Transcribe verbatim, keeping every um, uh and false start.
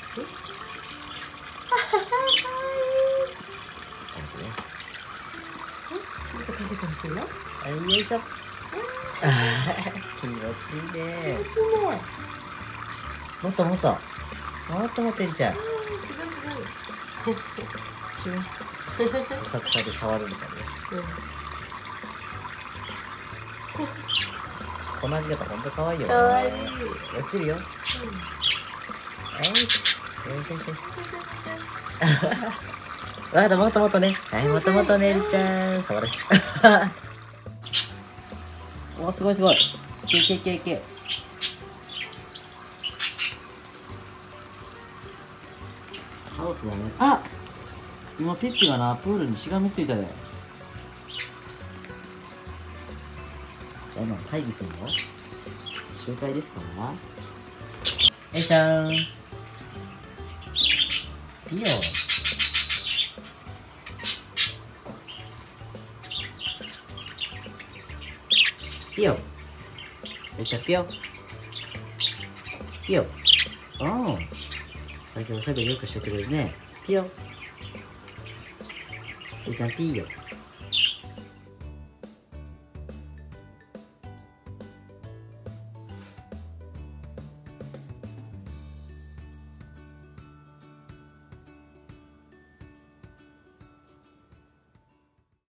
もっとかけてほしいの？ はい、よいしょ。気持ちいいね。 気持ちいいね。 もっともっと。もっともっとエリちゃん。 すごいすごい。 チュン。くさくさで触るみたいなね。このあり方ほんとかわいいよね。 かわいい。 落ちるよ。はい。よしよしよし。わかった、もっともっとね。はい、もっともっとね、エリちゃん。触れ。お、すごいすごい。いけいけいけいけ。ハウスだね。あ、今ピッピがな、プールにしがみついたで。今会議するの？集会ですか？えいちゃん。いいよ。ピヨ。えいちゃんピヨ。ピヨ。おー。最近おしゃべりよくしてくれるね。ピヨ。えいちゃんピーヨ。